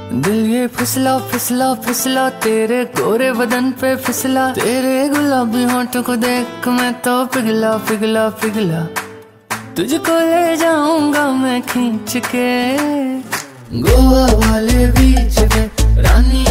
दिल ये फिसला फिसला फिसला तेरे गोरे बदन पे फिसला, तेरे गुलाबी होंठों को देख मैं तो पिघला पिघला पिघला। तुझको ले जाऊंगा मैं खींच के गोवा वाले बीच पे, रानी